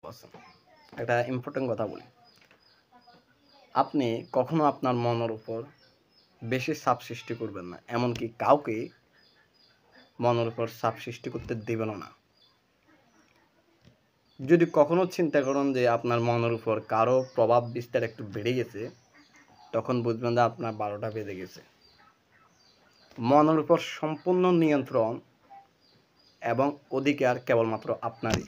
আছেন। একটা ইম্পর্টেন্ট কথা বলি, আপনি কখনো আপনার মনের উপর বেশি চাপ সৃষ্টি করবেন না, এমনকি কাউকে মনের উপর চাপ সৃষ্টি করতে দেবেনও না। যদি কখনো চিন্তা করেন যে আপনার মনের উপর কারো প্রভাব বিস্তার একটু বেড়ে গেছে, তখন বুঝবেন যে আপনার 12টা বেজে গেছে। মনের উপর সম্পূর্ণ নিয়ন্ত্রণ এবং অধিকার কেবলমাত্র আপনারই।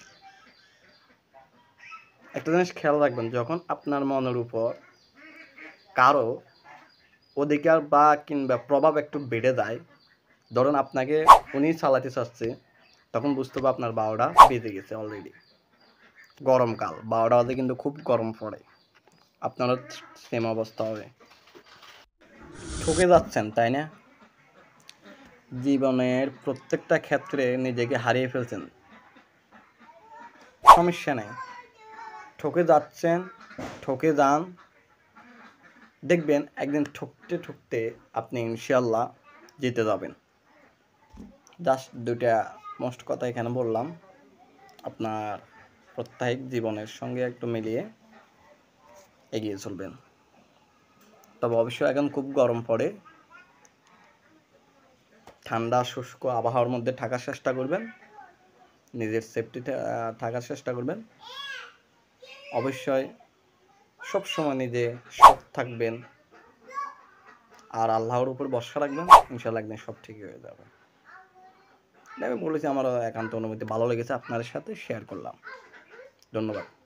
একটা জিনিস খেয়াল রাখবেন, যখন আপনার মনের উপর কারো অধিকার বা কিংবা প্রভাব একটু বেড়ে যায়, ধরুন আপনাকে উনি চালাতে চাচ্ছে, তখন বুঝতে হবে আপনার 12টা বেজে গেছে অলরেডি। গরমকাল 12টা বাজে কিন্তু খুব গরম পড়ে, আপনারও সেম অবস্থা হবে। ঠকে যাচ্ছেন, তাই না? জীবনের প্রত্যেকটা ক্ষেত্রে নিজেকে হারিয়ে ফেলছেন, সমস্যা নেই। ঠকে যাচ্ছেন, ঠকে যান, দেখবেন একদিন ঠকতে ঠকতে আপনি ইনশাআল্লাহ জিতে যাবেন। জাস্ট দুইটা মোস্ট কথা এখানে বললাম, আপনার প্রত্যেক জীবনের সঙ্গে একটু মিলিয়ে এগিয়ে চলবেন। তবে অবশ্যই এখন খুব গরম পড়ে, ঠান্ডা শুষ্ক আবহাওয়ার মধ্যে থাকার চেষ্টা করবেন, নিজের সেফটিতে থাকার চেষ্টা করবেন। অবশ্যই সবসময় নিজে সৎ থাকবেন আর আল্লাহর উপর ভরসা রাখবেন, ইনশাআল্লাহ একদিন সব ঠিক হয়ে যাবে। আমি বলেছি আমার একান্ত অনুভূতি ভালো লেগেছে, আপনাদের সাথে শেয়ার করলাম। ধন্যবাদ।